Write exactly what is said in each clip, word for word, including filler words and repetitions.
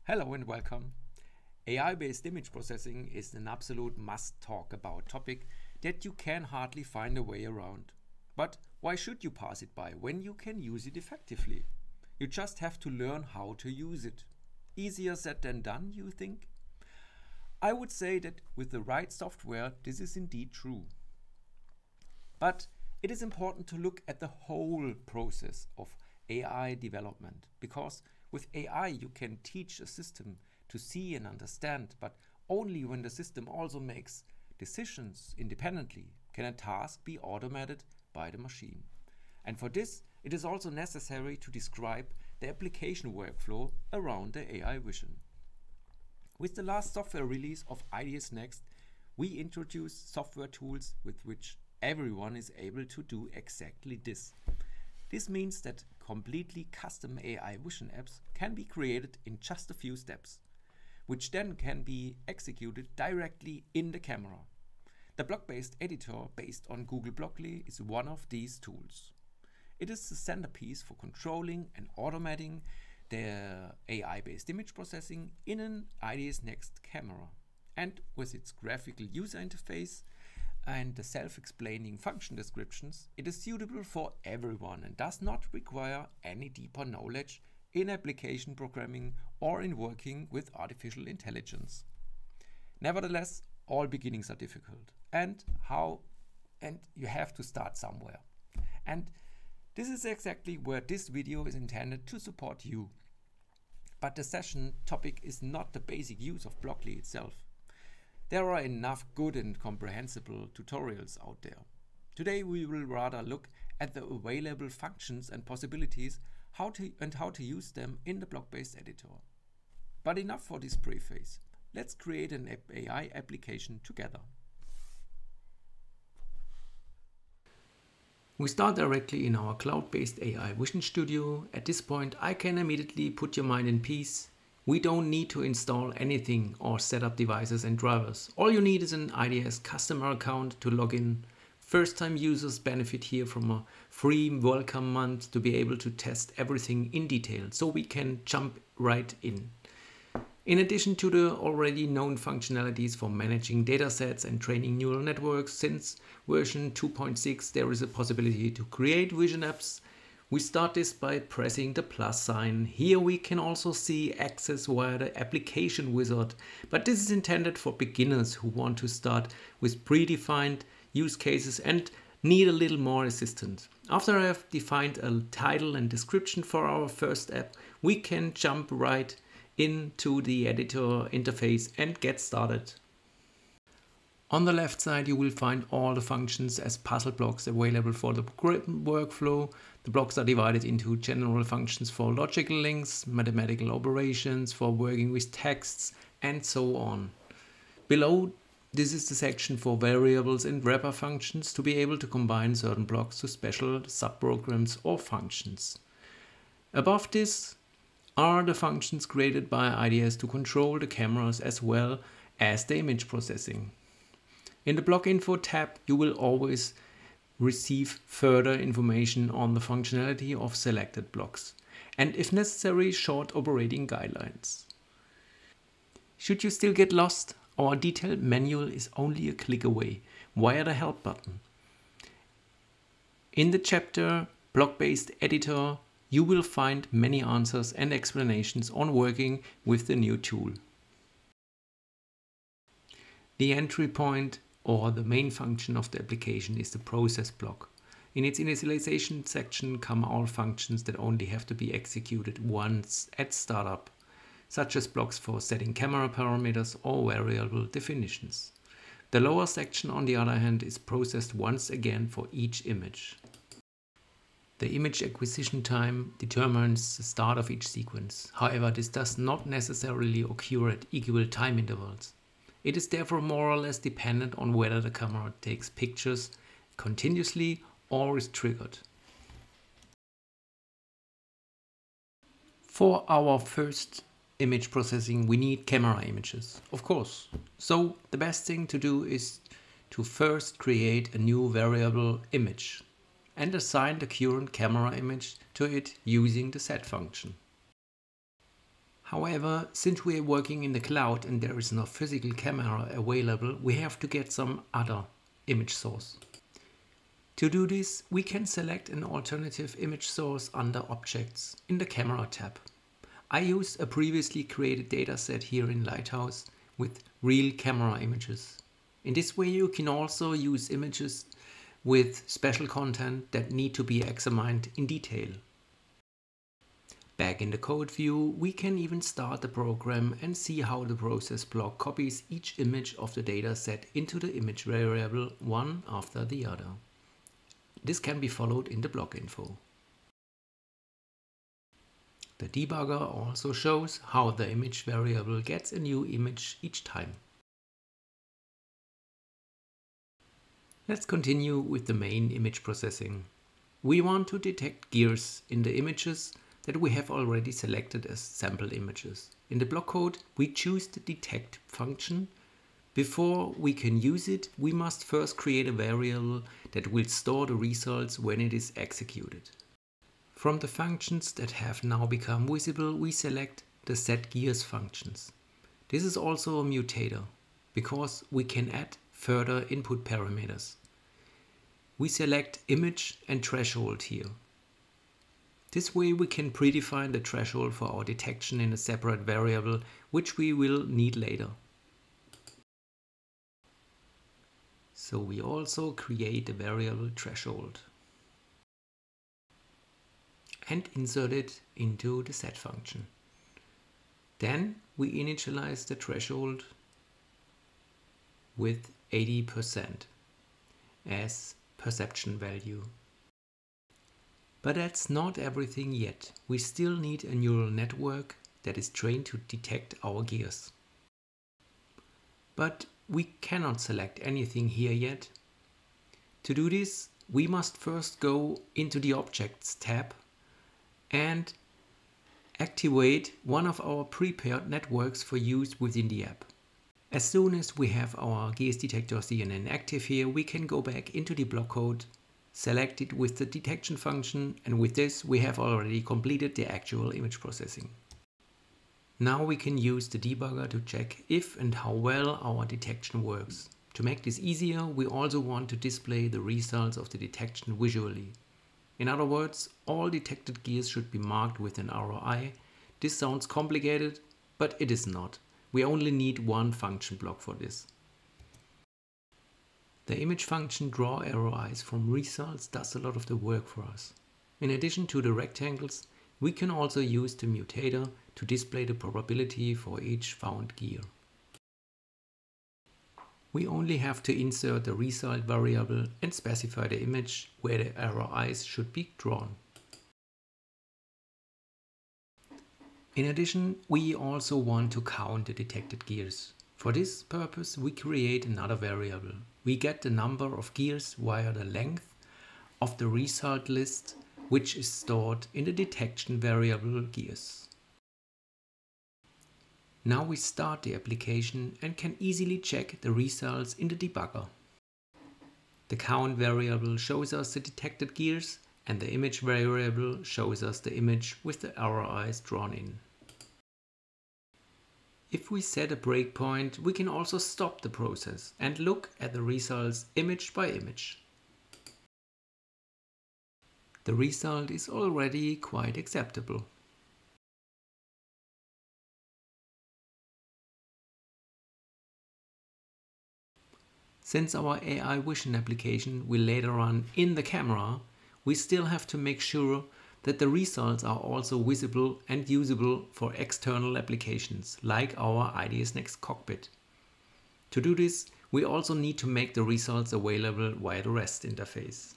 Hello and welcome. A I-based image processing is an absolute must talk about topic that you can hardly find a way around. But why should you pass it by when you can use it effectively? You just have to learn how to use it. Easier said than done, you think? I would say that with the right software, this is indeed true. But it is important to look at the whole process of A I development, because with A I you can teach a system to see and understand, but only when the system also makes decisions independently can a task be automated by the machine. And for this, it is also necessary to describe the application workflow around the A I vision. With the last software release of I D S NXT, we introduced software tools with which everyone is able to do exactly this. This means that completely custom A I vision apps can be created in just a few steps, which then can be executed directly in the camera. The block-based editor based on Google Blockly is one of these tools. It is the centerpiece for controlling and automating the A I-based image processing in an I D S NXT camera. And with its graphical user interface and the self-explaining function descriptions, it is suitable for everyone and does not require any deeper knowledge in application programming or in working with artificial intelligence. Nevertheless, all beginnings are difficult, and how and you have to start somewhere. And this is exactly where this video is intended to support you. But the session topic is not the basic use of Blockly itself. There are enough good and comprehensible tutorials out there. Today we will rather look at the available functions and possibilities how to, and how to use them in the block-based editor. But enough for this preface. Let's create an A I application together. We start directly in our cloud-based A I Vision Studio. At this point, I can immediately put your mind in peace. We don't need to install anything or set up devices and drivers. All you need is an I D S customer account to log in. First-time users benefit here from a free welcome month to be able to test everything in detail, so we can jump right in. In addition to the already known functionalities for managing datasets and training neural networks, since version two point six there is a possibility to create vision apps. We start this by pressing the plus sign. Here we can also see access via the application wizard, but this is intended for beginners who want to start with predefined use cases and need a little more assistance. After I have defined a title and description for our first app, we can jump right into the editor interface and get started. On the left side you will find all the functions as puzzle blocks available for the workflow. The blocks are divided into general functions for logical links, mathematical operations, for working with texts, and so on. Below, this is the section for variables and wrapper functions to be able to combine certain blocks to special subprograms or functions. Above this are the functions created by I D S to control the cameras as well as the image processing. In the Block Info tab, you will always receive further information on the functionality of selected blocks and, if necessary, short operating guidelines. Should you still get lost, our detailed manual is only a click away via the help button. In the chapter Block-based Editor, you will find many answers and explanations on working with the new tool. The entry point or the main function of the application is the process block. In its initialization section come all functions that only have to be executed once at startup, such as blocks for setting camera parameters or variable definitions. The lower section, on the other hand, is processed once again for each image. The image acquisition time determines the start of each sequence. However, this does not necessarily occur at equal time intervals. It is therefore more or less dependent on whether the camera takes pictures continuously or is triggered. For our first image processing, we need camera images, of course. So the best thing to do is to first create a new variable image and assign the current camera image to it using the set function. However, since we are working in the cloud and there is no physical camera available, we have to get some other image source. To do this, we can select an alternative image source under Objects in the Camera tab. I use a previously created dataset here in Lighthouse with real camera images. In this way you can also use images with special content that need to be examined in detail. Back in the code view, we can even start the program and see how the process block copies each image of the dataset into the image variable one after the other. This can be followed in the block info. The debugger also shows how the image variable gets a new image each time. Let's continue with the main image processing. We want to detect gears in the images that we have already selected as sample images. In the block code, we choose the detect function. Before we can use it, we must first create a variable that will store the results when it is executed. From the functions that have now become visible, we select the setGears functions. This is also a mutator, because we can add further input parameters. We select image and threshold here. This way we can predefine the threshold for our detection in a separate variable, which we will need later. So we also create a variable threshold and insert it into the set function. Then we initialize the threshold with eighty percent as perception value. But that's not everything yet. We still need a neural network that is trained to detect our gears. But we cannot select anything here yet. To do this, we must first go into the Objects tab and activate one of our prepared networks for use within the app. As soon as we have our gears detector C N N active here, we can go back into the block code, select it with the detection function, and with this we have already completed the actual image processing. Now we can use the debugger to check if and how well our detection works. To make this easier, we also want to display the results of the detection visually. In other words, all detected gears should be marked with an arrow eye. This sounds complicated, but it is not. We only need one function block for this. The image function draw arrow eyes from results does a lot of the work for us. In addition to the rectangles, we can also use the mutator to display the probability for each found gear. We only have to insert the result variable and specify the image where the arrow eyes should be drawn. In addition, we also want to count the detected gears. For this purpose, we create another variable. We get the number of gears via the length of the result list, which is stored in the detection variable gears. Now we start the application and can easily check the results in the debugger. The count variable shows us the detected gears and the image variable shows us the image with the arrow eyes drawn in. If we set a breakpoint, we can also stop the process and look at the results image by image. The result is already quite acceptable. Since our A I vision application will later run in the camera, we still have to make sure that the results are also visible and usable for external applications like our I D S N X T cockpit. To do this, we also need to make the results available via the REST interface.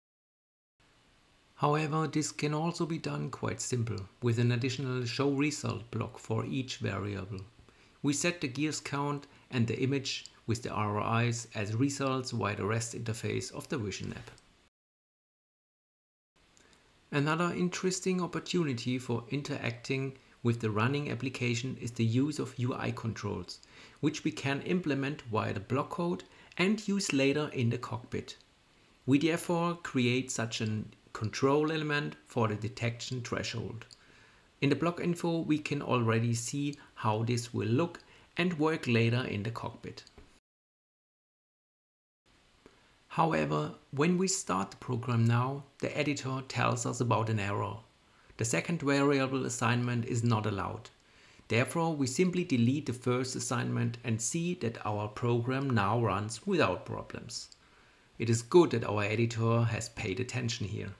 However, this can also be done quite simple with an additional show result block for each variable. We set the gears count and the image with the arrow eyes as results via the REST interface of the Vision app. Another interesting opportunity for interacting with the running application is the use of U I controls, which we can implement via the block code and use later in the cockpit. We therefore create such a control element for the detection threshold. In the block info we can already see how this will look and work later in the cockpit. However, when we start the program now, the editor tells us about an error. The second variable assignment is not allowed. Therefore, we simply delete the first assignment and see that our program now runs without problems. It is good that our editor has paid attention here.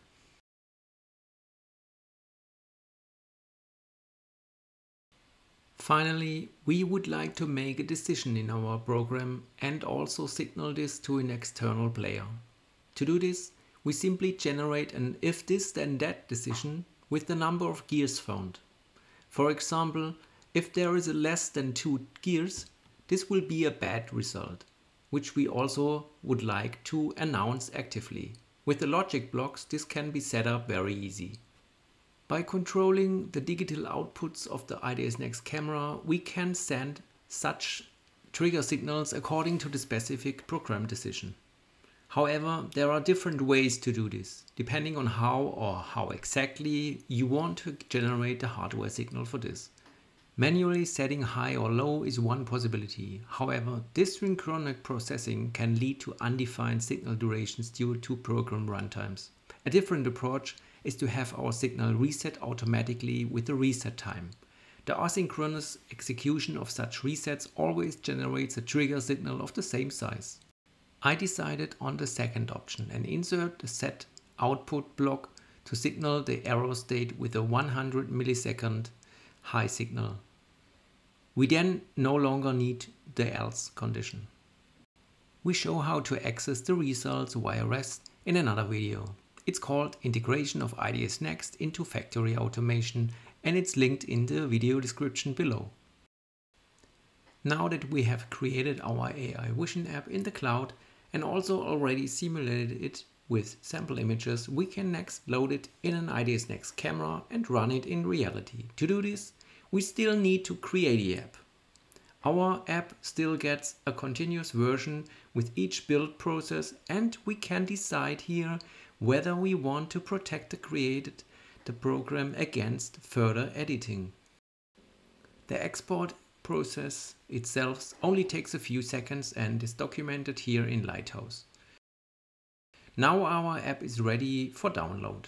Finally, we would like to make a decision in our program and also signal this to an external player. To do this, we simply generate an if this then that decision with the number of gears found. For example, if there is a less than two gears, this will be a bad result, which we also would like to announce actively. With the logic blocks, this can be set up very easy. By controlling the digital outputs of the I D S N X T camera, we can send such trigger signals according to the specific program decision. However, there are different ways to do this, depending on how or how exactly you want to generate the hardware signal for this. Manually setting high or low is one possibility. However, this synchronic processing can lead to undefined signal durations due to program runtimes. A different approach is to have our signal reset automatically with the reset time. The asynchronous execution of such resets always generates a trigger signal of the same size. I decided on the second option and insert the set output block to signal the error state with a one hundred millisecond high signal. We then no longer need the else condition. We show how to access the results via REST in another video. It's called Integration of I D S N X T into Factory Automation and it's linked in the video description below. Now that we have created our A I Vision app in the cloud and also already simulated it with sample images, we can next load it in an I D S N X T camera and run it in reality. To do this, we still need to create the app. Our app still gets a continuous version with each build process and we can decide here whether we want to protect the created the program against further editing. The export process itself only takes a few seconds and is documented here in Lighthouse. Now our app is ready for download.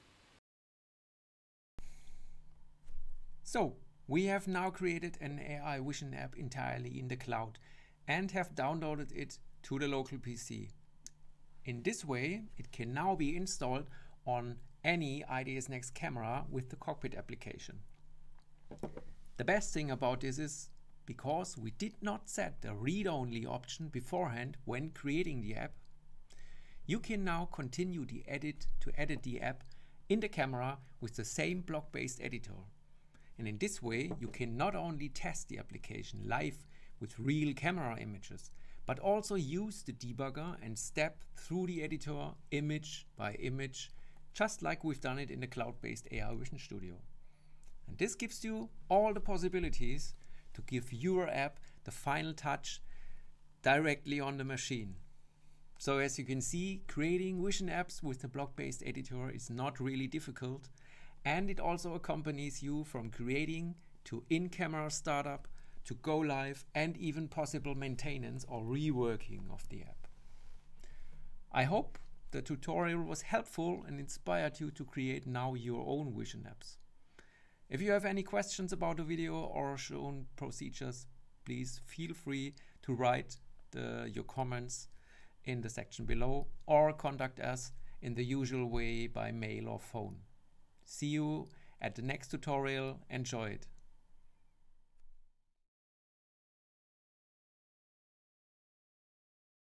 So, we have now created an A I Vision app entirely in the cloud and have downloaded it to the local P C. In this way, it can now be installed on any I D S N X T camera with the cockpit application. The best thing about this is because we did not set the read-only option beforehand when creating the app, you can now continue the edit to edit the app in the camera with the same block-based editor. And in this way, you can not only test the application live with real camera images, but also use the debugger and step through the editor image by image, just like we've done it in the cloud-based A I Vision Studio. And this gives you all the possibilities to give your app the final touch directly on the machine. So as you can see, creating vision apps with the block-based editor is not really difficult, and it also accompanies you from creating to in-camera startup to go live and even possible maintenance or reworking of the app. I hope the tutorial was helpful and inspired you to create now your own vision apps. If you have any questions about the video or shown procedures, please feel free to write the, your comments in the section below or contact us in the usual way by mail or phone. See you at the next tutorial. Enjoy it.